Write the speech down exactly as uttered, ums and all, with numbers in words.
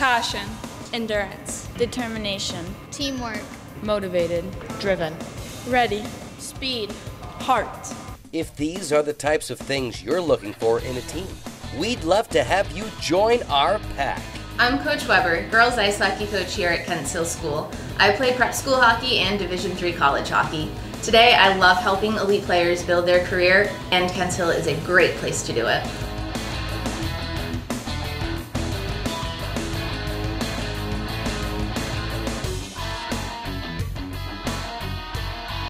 passion, endurance, determination, teamwork, motivated, driven, ready, speed, heart. If these are the types of things you're looking for in a team, we'd love to have you join our pack. I'm Coach Weber, girls ice hockey coach here at Kent Hill School. I play prep school hockey and Division three college hockey. Today I love helping elite players build their career, and Kent Hill is a great place to do it.